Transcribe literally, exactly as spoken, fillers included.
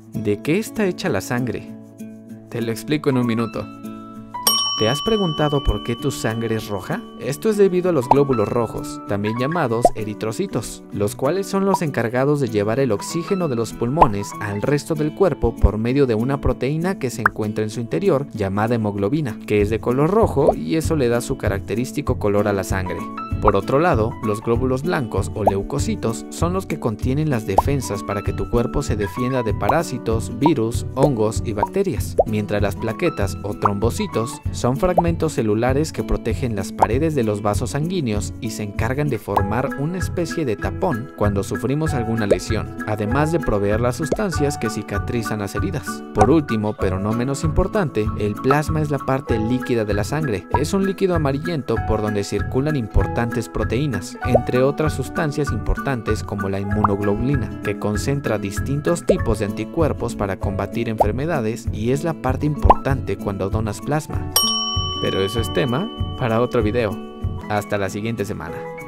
¿De qué está hecha la sangre? Te lo explico en un minuto. ¿Te has preguntado por qué tu sangre es roja? Esto es debido a los glóbulos rojos, también llamados eritrocitos, los cuales son los encargados de llevar el oxígeno de los pulmones al resto del cuerpo por medio de una proteína que se encuentra en su interior, llamada hemoglobina, que es de color rojo y eso le da su característico color a la sangre. Por otro lado, los glóbulos blancos o leucocitos son los que contienen las defensas para que tu cuerpo se defienda de parásitos, virus, hongos y bacterias, mientras las plaquetas o trombocitos son fragmentos celulares que protegen las paredes de los vasos sanguíneos y se encargan de formar una especie de tapón cuando sufrimos alguna lesión, además de proveer las sustancias que cicatrizan las heridas. Por último, pero no menos importante, el plasma es la parte líquida de la sangre. Es un líquido amarillento por donde circulan importantes proteínas, entre otras sustancias importantes como la inmunoglobulina, que concentra distintos tipos de anticuerpos para combatir enfermedades y es la parte importante cuando donas plasma. Pero eso es tema para otro video. Hasta la siguiente semana.